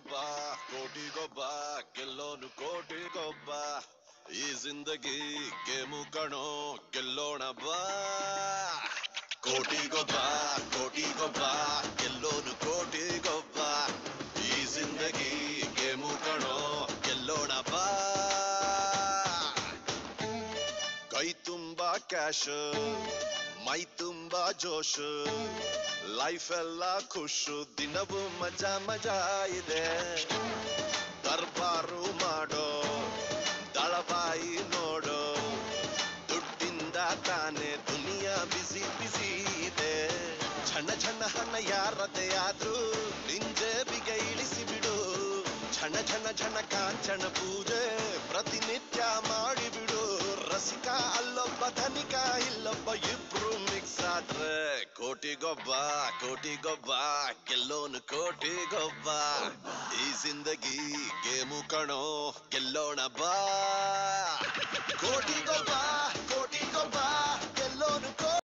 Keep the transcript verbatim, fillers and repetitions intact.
ಗೊಬ್ಬ ಕೋಟಿ ಗೊಬ್ಬ ಗೆಲ್ಲೋನು ಕೋಟಿ ಗೊಬ್ಬ ಈ ಜಿಂದಗಿ ಗೇಮು ಕಣೋ ಗೆಲ್ಲೋಣ ಬಾ ಕೋಟಿ ಗೊಬ್ಬ ಕೋಟಿ ಗೊಬ್ಬ ಗೆಲ್ಲೋನು ಕೋಟಿ ಗೊಬ್ಬ ಈ ಜಿಂದಗಿ ಗೇಮು ಕಣೋ ಗೆಲ್ಲೋಣ ಬಾ ಕೈ ತುಂಬಾ ಕ್ಯಾಶ್ ಮೈ ತುಂಬಾ ಜೋಶ್ ಲೈಫ್ ಎಲ್ಲ ಖುಷು ದಿನವೂ ಮಜಾ ಮಜಾ ಇದೆ ದರ್ಬಾರು ಮಾಡೋ ದಳಬಾಯಿ ನೋಡೋ ದುಡ್ಡಿಂದ ತಾನೆ ದುನಿಯಾ ಬಿಸಿ ಬಿಸಿ ಇದೆ ಝಣ ಝಣ ಹಣ ಯಾರದೇ ಆದ್ರೂ ನಿಂಜೇಬಿಗೆ ಇಳಿಸಿ ಬಿಡು ಝಣ ಝಣ ಝಣ ಕಾಂಚನ ಪೂಜೆ ಪ್ರತಿನಿತ್ಯ ಮಾಡಿಬಿಡು ರಸಿಕ ಅಲ್ಲೊಬ್ಬ ಧನಿಕ ಇಲ್ಲೊಬ್ಬ ಇಬ್ರು ಮಿಕ್ಸ್ ಆದ್ರೆ ಕೋಟಿ ಗೊಬ್ಬ ಕೋಟಿ ಗೊಬ್ಬ ಗೆಲ್ಲೋನು ಕೋಟಿ ಗೊಬ್ಬ ಈ ಜಿಂದಗಿ ಗೇಮು ಕಣೋ ಗೆಲ್ಲೋಣ ಬಾ ಕೋಟಿ ಗೊಬ್ಬ